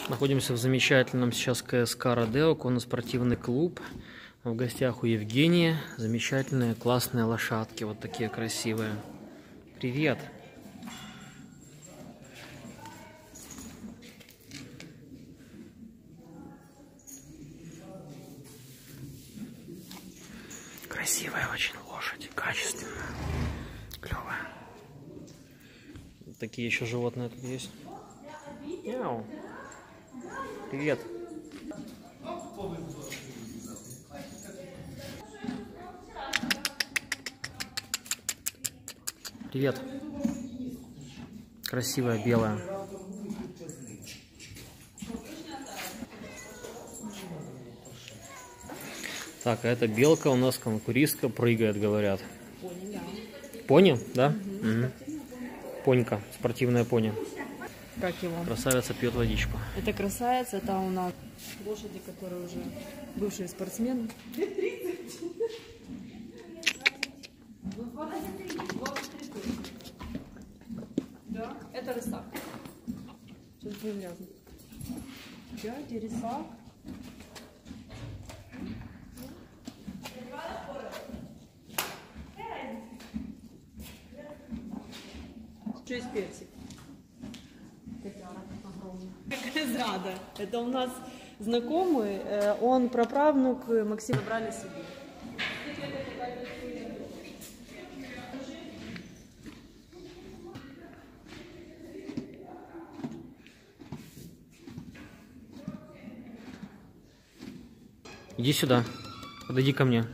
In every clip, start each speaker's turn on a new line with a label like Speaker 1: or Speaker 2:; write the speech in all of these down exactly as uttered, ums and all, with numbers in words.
Speaker 1: Находимся в замечательном сейчас КСК Родео, конно-спортивный клуб. В гостях у Евгения. Замечательные, классные лошадки, вот такие красивые. Привет! Красивая очень лошадь, качественная, клевая. Такие еще животные тут есть. Мяу. Привет. Привет. Красивая белая. Так, а эта белка у нас конкуристка, прыгает, говорят. Пони, да? Угу. Понька, спортивная пони.
Speaker 2: Как его?
Speaker 1: Красавица пьет водичку.
Speaker 2: Это красавица, это у нас лошади, которые уже бывшие спортсмены. Да, это рысак. Сейчас будет грязно. Дядя рысак. Шесть персик. Зрада. Это у нас знакомый, он праправнук Максима, брали себе.
Speaker 1: Иди сюда, подойди ко мне.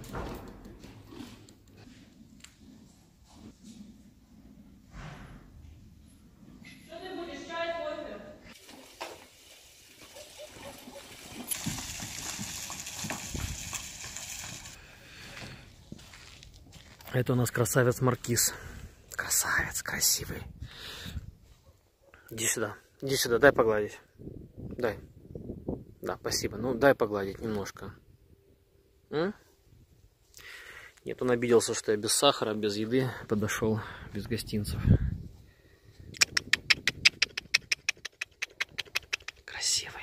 Speaker 1: Это у нас красавец Маркиз. Красавец, красивый. Иди сюда. Иди сюда, дай погладить. Дай. Да, спасибо. Ну, дай погладить немножко. М? Нет, он обиделся, что я без сахара, без еды подошел, без гостинцев. Красивый.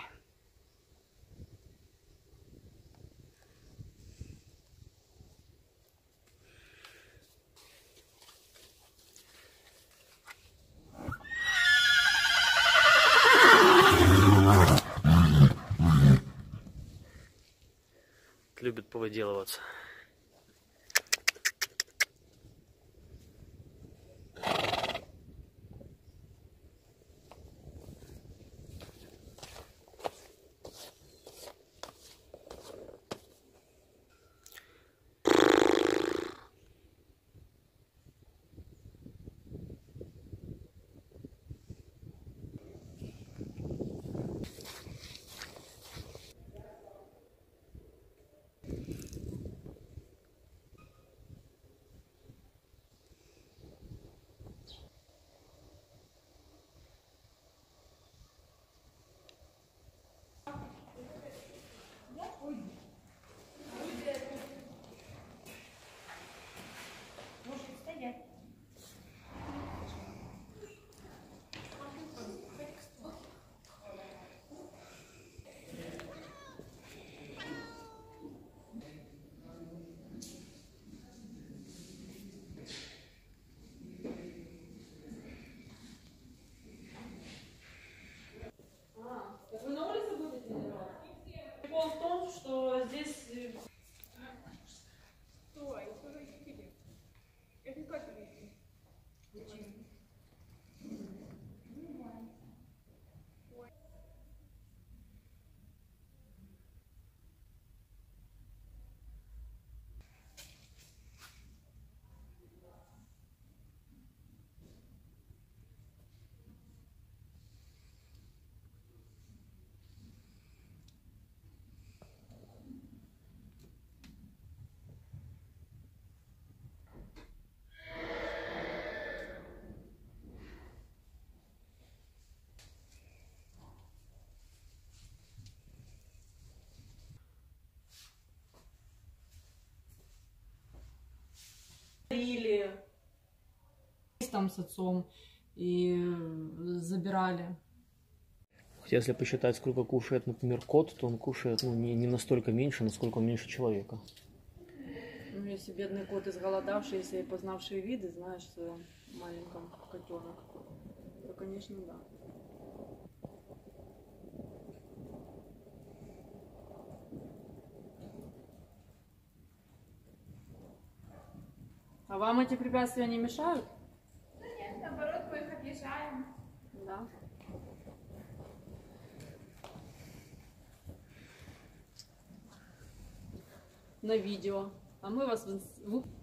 Speaker 1: Любит повыделываться.
Speaker 2: Вы на улице будете тренироваться? Прикол в том, что здесь... Стой, подожди. Это как видите? Или там с отцом и забирали.
Speaker 1: Если посчитать, сколько кушает, например, кот, то он кушает ну, не, не настолько меньше, насколько он меньше человека.
Speaker 2: Ну, если бедный кот изголодавшийся и познавший виды, знаешь, в своем маленьком котенок, то, конечно, да. А вам эти препятствия не мешают?
Speaker 3: Да нет, наоборот, мы их объезжаем.
Speaker 2: Да. На видео. А мы вас в инс- в